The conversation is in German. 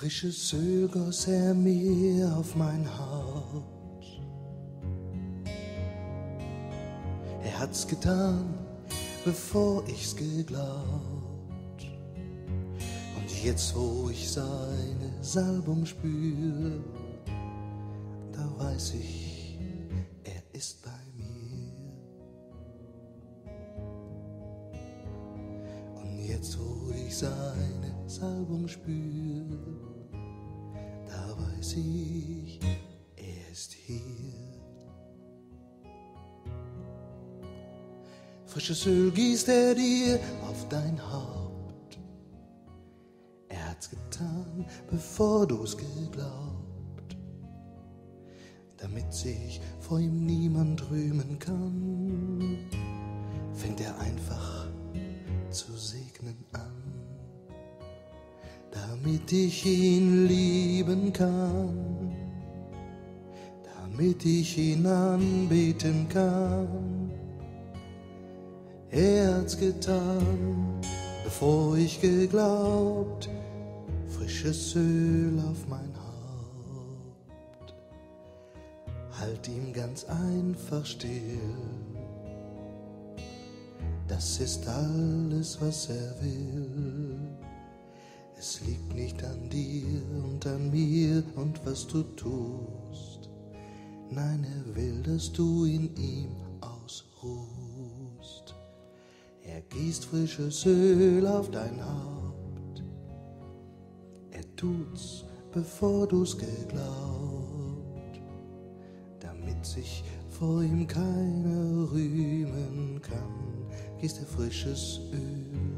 Frisches Öl goss er mir auf mein Haut. Er hat's getan, bevor ich's geglaubt. Und jetzt, wo ich seine Salbung spür, da weiß ich, er ist bei mir. Und jetzt, wo ich seine Salbung spür, da weiß ich, er ist hier. Frisches Öl gießt er dir auf dein Haupt. Er hat's getan, bevor du's geglaubt, damit sich vor ihm niemand rühmen kann, fängt er einfach zu segnen an, damit ich ihn lieben kann, damit ich ihn anbeten kann. Er hat's getan, bevor ich geglaubt, frisches Öl auf mein Haupt. Halt ihm ganz einfach still, das ist alles, was er will. Es liegt nicht an dir und an mir und was du tust. Nein, er will, dass du in ihm ausruhst. Er gießt frisches Öl auf dein Haupt. Er tut's, bevor du's geglaubt, damit sich vor ihm keiner rühmen kann. Gießt er frisches Öl